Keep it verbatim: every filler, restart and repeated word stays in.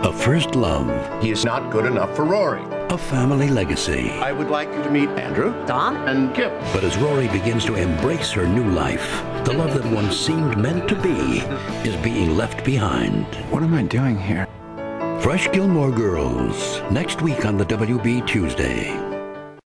A first love. He is not good enough for Rory. A family legacy. I would like you to meet Andrew, Don, and Kip. But as Rory begins to embrace her new life, the love that once seemed meant to be is being left behind. What am I doing here? Fresh Gilmore Girls, next week on the W B Tuesday.